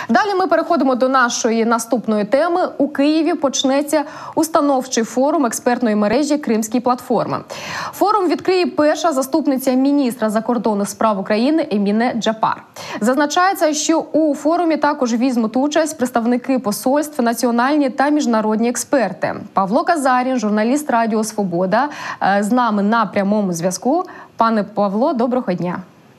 Далі ми переходимо до нашої наступної теми. У Києві почнеться установчий форум експертної мережі «Кримські платформи». Форум відкриє перша заступниця міністра закордонних справ України Еміне Джапар. Зазначається, що у форумі також візьмуть участь представники посольств, національні та міжнародні експерти. Павло Казарін, журналіст Радіо Свобода, з нами на прямому зв'язку. Пане Павло, доброго дня.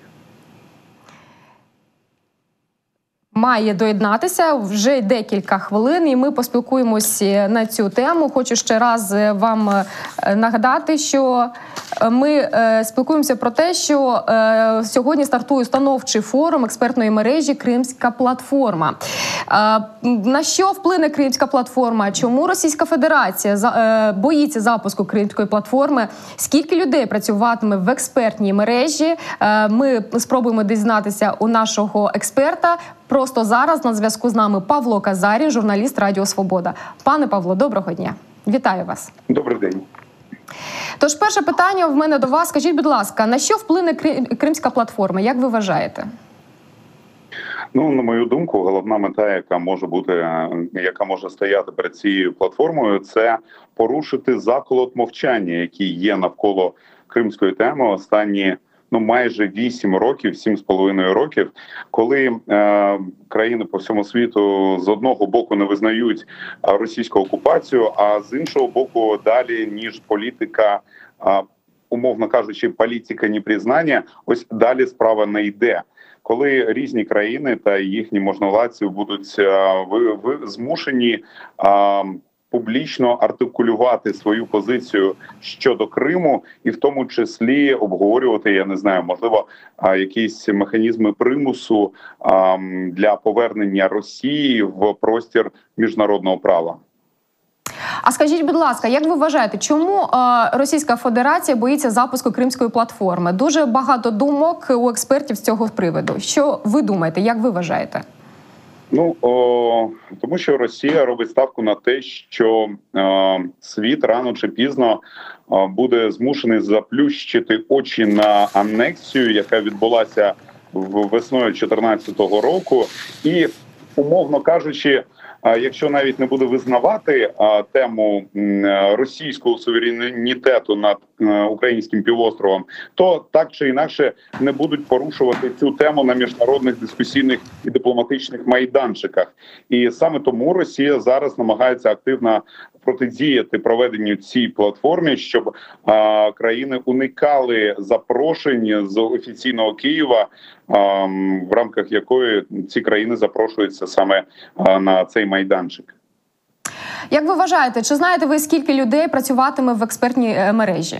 Має доєднатися вже декілька хвилин, і ми поспілкуємось на цю тему. Хочу ще раз вам нагадати, що ми спілкуємося про те, що сьогодні стартує установчий форум експертної мережі «Кримська платформа». На що вплине Кримська платформа? Чому Російська Федерація боїться запуску Кримської платформи? Скільки людей працюватиме в експертній мережі? Ми спробуємо дізнатися у нашого експерта. Просто зараз на зв'язку з нами Павло Казарін, журналіст Радіо Свобода. Пане Павло, доброго дня. Вітаю вас. Добрий день. Тож, перше питання в мене до вас. Скажіть, будь ласка, на що вплине Кримська платформа? Як ви вважаєте? Ну, на мою думку, головна мета, яка може стояти перед цією платформою, це порушити заколот мовчання, який є навколо кримської теми останні майже 8 років, 7,5 років, коли країни по всьому світу з одного боку не визнають російську окупацію, а з іншого боку далі, ніж політика, умовно кажучи, політика непризнання, ось далі справа не йде. Коли різні країни та їхні можновладці будуть змушені публічно артикулювати свою позицію щодо Криму і в тому числі обговорювати, я не знаю, можливо, якісь механізми примусу для повернення Росії в простір міжнародного права. А скажіть, будь ласка, як ви вважаєте, чому Російська Федерація боїться запуску Кримської платформи? Дуже багато думок у експертів з цього приводу. Що ви думаєте, як ви вважаєте? Тому що Росія робить ставку на те, що світ рано чи пізно буде змушений заплющити очі на анексію, яка відбулася весною 2014 року. І, умовно кажучи, якщо навіть не буде визнавати тему російського суверенітету над українським півостровом, то так чи інакше не будуть порушувати цю тему на міжнародних дискусійних і дипломатичних майданчиках. І саме тому Росія зараз намагається активно протидіяти проведенню цій платформі, щоб країни уникали запрошень з офіційного Києва, в рамках якої ці країни запрошуються саме на цей майданчик. Як ви вважаєте, чи знаєте ви, скільки людей працюватиме в експертній мережі?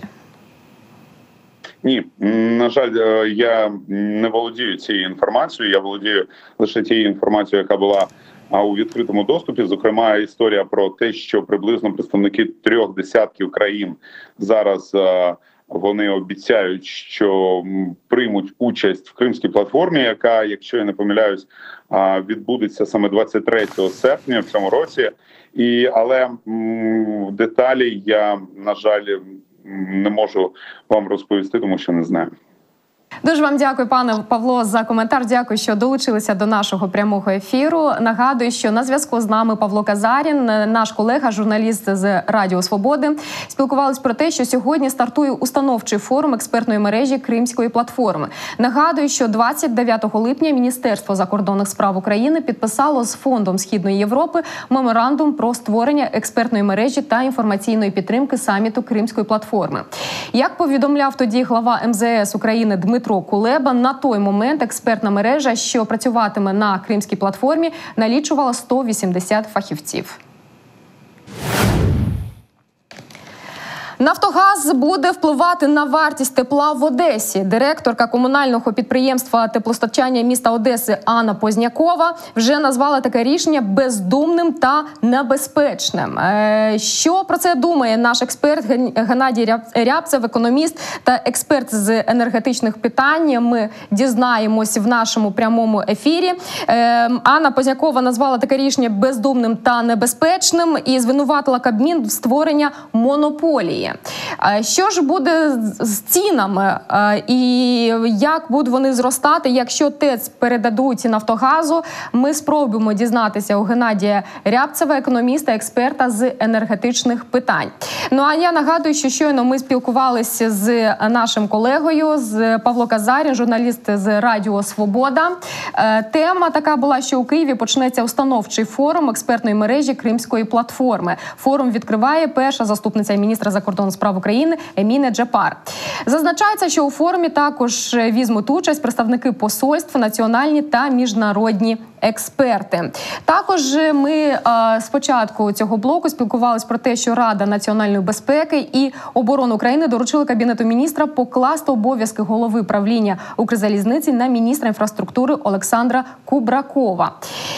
Ні, на жаль, я не володію цією інформацією, я володію лише тією інформацією, яка була у відкритому доступі. Зокрема, історія про те, що приблизно представники 3 десятків країн зараз вони обіцяють, що приймуть участь в Кримській платформі, яка, якщо я не помиляюсь, відбудеться саме 23 серпня в цьому році. Але деталі я, на жаль, не можу вам розповісти, тому що не знаю. Дуже вам дякую, пане Павло, за коментар. Дякую, що долучилися до нашого прямого ефіру. Нагадую, що на зв'язку з нами Павло Казарін, наш колега, журналіст з Радіо Свободи. Спілкувались про те, що сьогодні стартує установчий форум експертної мережі Кримської платформи. Нагадую, що 29 липня Міністерство закордонних справ України підписало з Фондом Східної Європи меморандум про створення експертної мережі та інформаційної підтримки саміту Кримської платформи. Як повідомляв тоді глава МЗС України Дмитро Кулеба, на той момент експертна мережа, що працюватиме на Кримській платформі, налічувала 180 фахівців. Нафтогаз буде впливати на вартість тепла в Одесі. Директорка комунального підприємства теплопостачання міста Одеси Анна Познякова вже назвала таке рішення бездумним та небезпечним. Що про це думає наш експерт Геннадій Рябцев, економіст та експерт з енергетичних питань? Ми дізнаємось в нашому прямому ефірі. Анна Познякова назвала таке рішення бездумним та небезпечним і звинуватила Кабмін в створення монополії. Росії. Що ж буде з цінами і як будуть вони зростати, якщо ТЕЦ передадуть Нафтогазу? Ми спробуємо дізнатися у Геннадія Рябцева, економіста, експерта з енергетичних питань. Ну а я нагадую, що щойно ми спілкувалися з нашим колегою, з Павло Казарін, журналіст з Радіо Свобода. Тема така була, що у Києві почнеться установчий форум експертної мережі Кримської платформи. Форум відкриває перша заступниця міністра закордонних справ України Еміне Джапар. Зазначається, що у форумі також візьмуть участь представники посольств, національні та міжнародні експерти. Також ми спочатку цього блоку спілкувалися про те, що Рада національної безпеки і оборони України доручили Кабінету міністра покласти обов'язки голови правління Укрзалізниці на міністра інфраструктури Олександра Кубракова.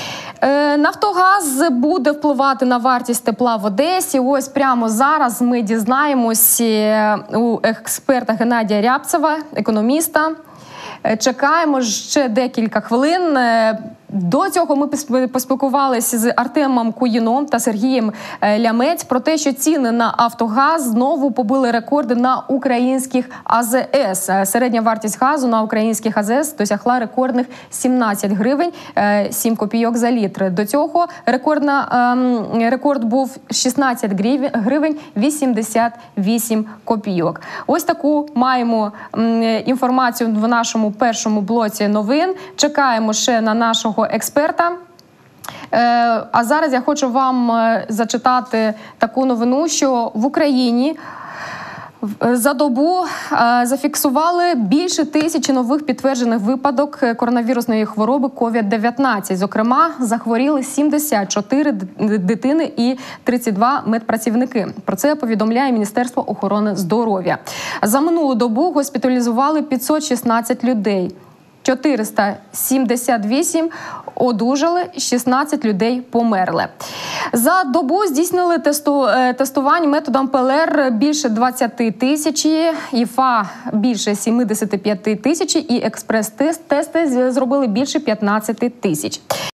Нафтогаз буде впливати на вартість тепла в Одесі. Ось прямо зараз ми дізнаємось у експерта Геннадія Рябцева, економіста. Чекаємо ще декілька хвилин. До цього ми поспілкувалися з Артемом Куїном та Сергієм Лямець про те, що ціни на Автогаз знову побили рекорди на українських АЗС. Середня вартість газу на українських АЗС досягла рекордних 17 гривень 7 копійок за літр. До цього рекорд був 16 гривень 88 копійок. Ось таку маємо інформацію в нашому першому блоці новин. Чекаємо ще на нашого експерта. А зараз я хочу вам зачитати таку новину, що в Україні за добу зафіксували більше 1000 нових підтверджених випадок коронавірусної хвороби COVID-19. Зокрема, захворіли 74 дитини і 32 медпрацівники. Про це повідомляє Міністерство охорони здоров'я. За минулу добу госпіталізували 516 людей. 478 одужали, 16 людей померли. За добу здійснили тестування методом ПЛР більше 20 тисяч, ІФА більше 75 тисяч і експрес-тести зробили більше 15 тисяч.